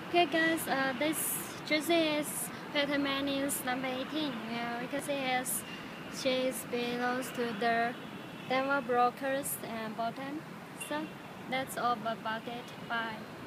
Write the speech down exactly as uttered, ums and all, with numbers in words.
Okay guys, uh, this jersey is pattern is number eighteen. Yeah, we can see as she belongs to the Denver Brokers and Bottom. So that's all about it. Bye.